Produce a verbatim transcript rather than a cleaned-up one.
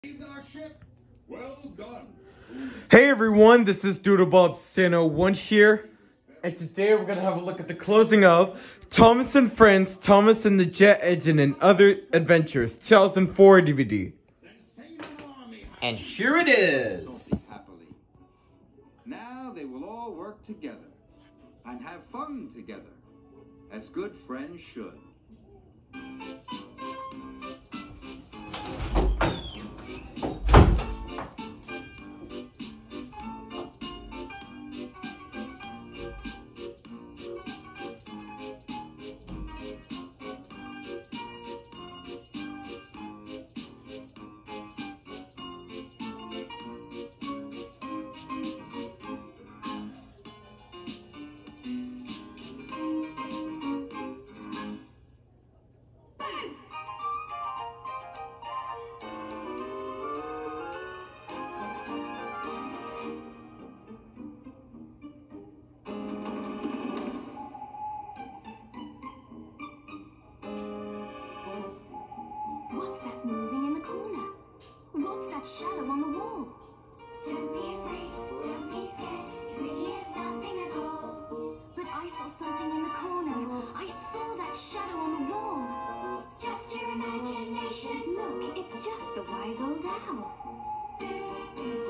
Our ship. Well done. Hey everyone, this is Doodlebob Sano one here, and today we're gonna have a look at the closing of Thomas and Friends, Thomas and the Jet Engine and Other Adventures two thousand four D V D. And here it is. Happily. Now they will all work together and have fun together, as good friends should. What's that moving in the corner? What's that shadow on the wall? Don't be afraid, don't be scared, it really is nothing at all. But I saw something in the corner. I saw that shadow on the wall. It's just your imagination. Look, it's just the wise old owl.